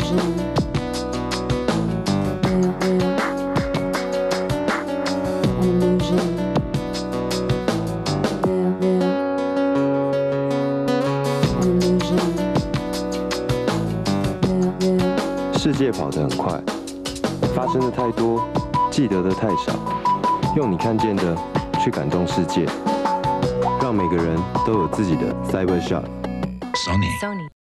世界跑得很快，发生的太多，记得的太少。用你看见的去感动世界，让每个人都有自己的 Cyber Shot。 Sony。